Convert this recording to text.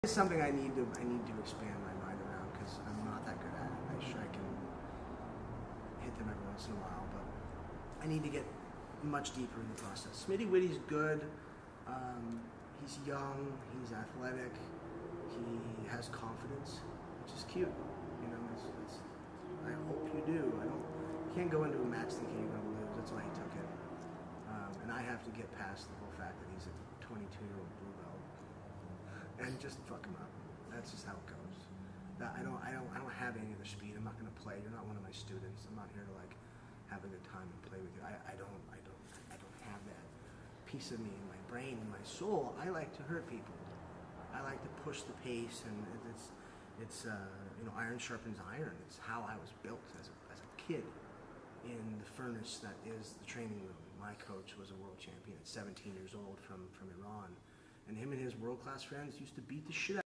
It's something I need to expand my mind around because I'm not that good at it. I sure I can hit them every once in a while, but I need to get much deeper in the process. Smitty Whitty's good. He's young. He's athletic. He has confidence, which is cute. You know, I hope you do. You can't go into a match thinking you're going to lose. That's why he took it. And I have to get past the whole fact that he's a 22-year-old blue belt and just fuck him up. That's just how it goes. I don't have any other speed. I'm not going to play. You're not one of my students. I'm not here to like have a good time and play with you. I don't have that piece of me in my brain and my soul. I like to hurt people. I like to push the pace, and it's you know, iron sharpens iron. It's how I was built as a kid in the furnace that is the training room. My coach was a world champion at 17 years old from Iran, and him and his world-class friends used to beat the shit out